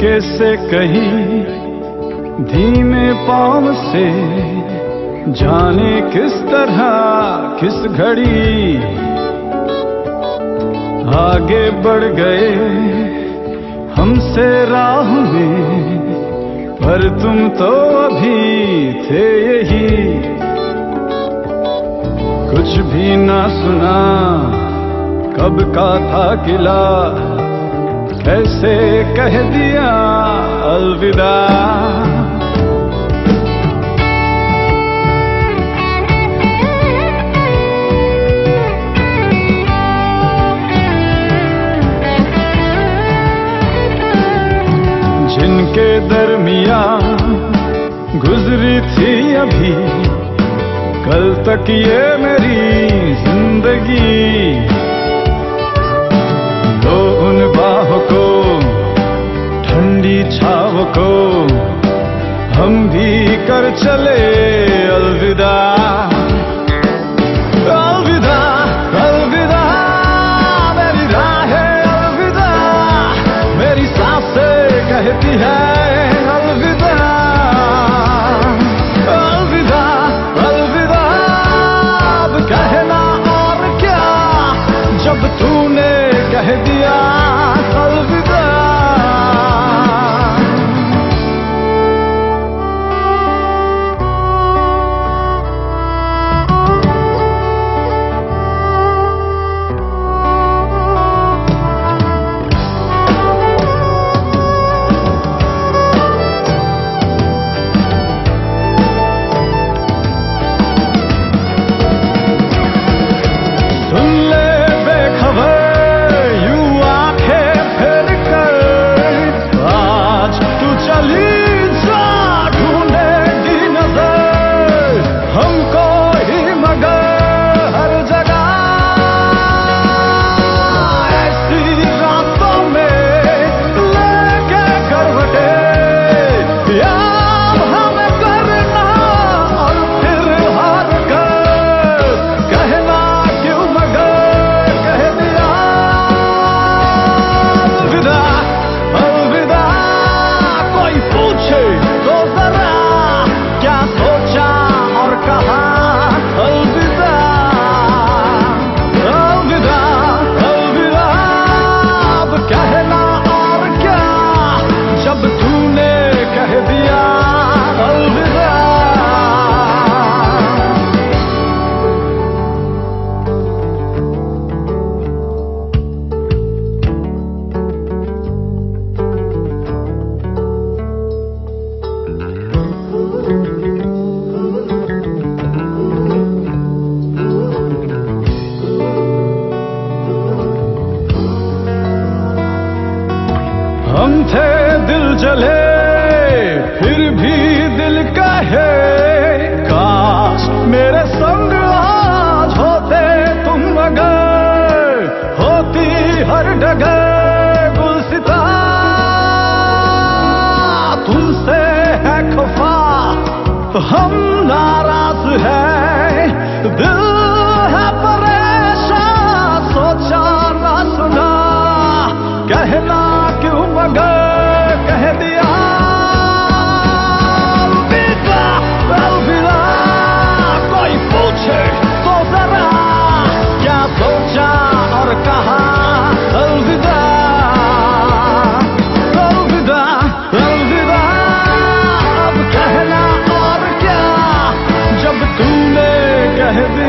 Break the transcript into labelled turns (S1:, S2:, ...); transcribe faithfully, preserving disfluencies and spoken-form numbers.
S1: चुपके से कहीं धीमे पाँव से, जाने किस तरह किस घड़ी आगे बढ़ गए हमसे राह में, पर तुम तो अभी थे यही। कुछ भी ना सुना कब का था किला, कैसे कह दिया अलविदा। जिनके दरमिया गुजरी थी अभी कल तक ये मेरी जिंदगी, तो उन बाहों को ठंडी छाव को हम भी कर चले अलविदा। अलविदा अलविदा मेरी राहें अलविदा, मेरी सांसें कहती है अलविदा। अलविदा अलविदा अब कहना और क्या, जब तूने कह दिया अलविदा। हम थे दिल जले फिर भी दिल कहे, काश मेरे संग आज होते तुम, मगर होती हर डगर गुलसिता। तुमसे है खफा हम नाराज है, दिल है परेशान सोचा ना सुना, कहना क्यों मगर कह दिया अलविदा। अलविदा कोई पूछे तो जरा क्या सोचा और कहा अलविदा। अलविदा अलविदा अब कहना और क्या, जब तूने कह दिया